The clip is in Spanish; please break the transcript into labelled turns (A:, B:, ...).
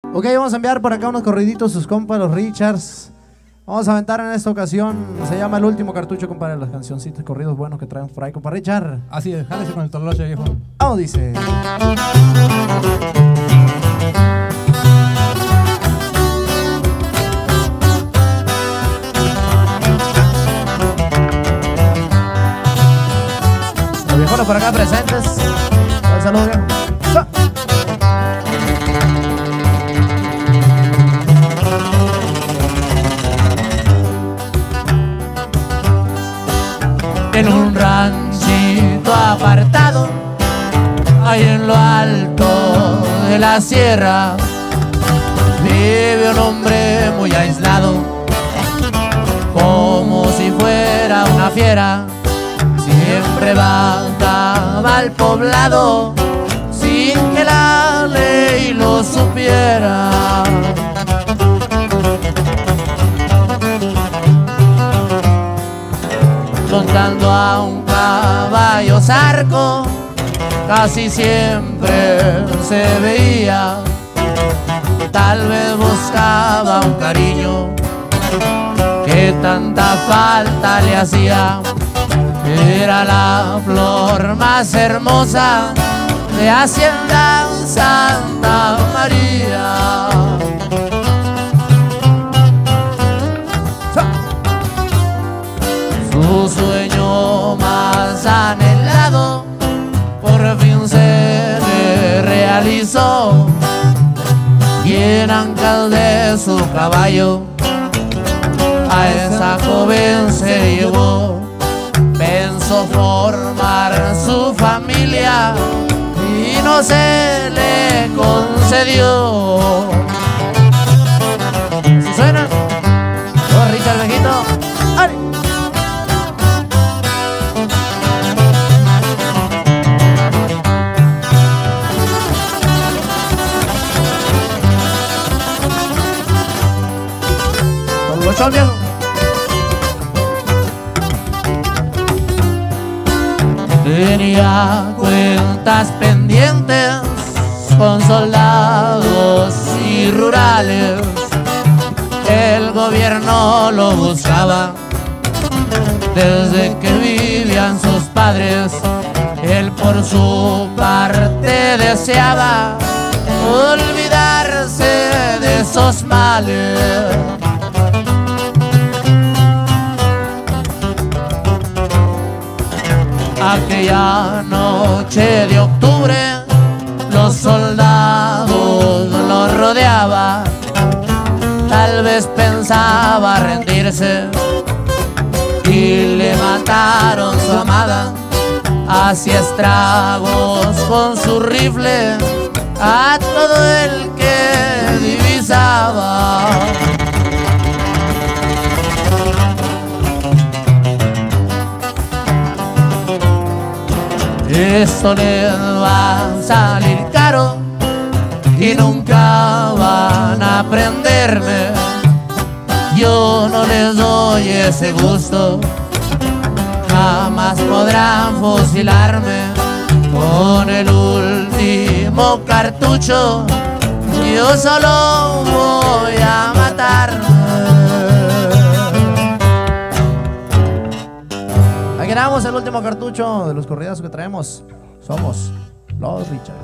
A: Ok, vamos a enviar por acá unos corriditos, sus compas, los Richards. Vamos a aventar en esta ocasión, se llama El Último Cartucho, compadre, las cancioncitas, corridos buenos que traemos por ahí, compa Richard.
B: Así es, jálese con el tololoche, viejo.
A: Vamos, dice. Los viejones por acá presentes. Un saludo, viejo.
C: En un ranchito apartado, ahí en lo alto de la sierra, vive un hombre muy aislado, como si fuera una fiera. Siempre vagaba al poblado sin que la ley lo supiera. Montando a un caballo zarco, casi siempre se veía. Tal vez buscaba un cariño que tanta falta le hacía. Era la flor más hermosa de Hacienda Santa María. Su sueño más anhelado por fin se le realizó, y en ancas de su caballo a esa joven se llevó. Pensó formar su familia y no se le concedió. ¿Sí suena? Oh, Richard, viejito. ¡Ale! Con viejo. Tenía cuentas pendientes con soldados y rurales. El gobierno lo buscaba desde que vivían sus padres. Él por su parte deseaba olvidarse de esos males. Aquella noche de octubre los soldados lo rodeaban. Tal vez pensaba rendirse y le mataron su amada. Hacía estragos con su rifle a todo el que divisaba. Esto les va a salir caro y nunca van a aprenderme. Yo no les doy ese gusto, jamás podrán fusilarme. Con el último cartucho yo solo voy a matarme.
A: Aquí grabamos el último cartucho de los corridos que traemos. Somos los Richards.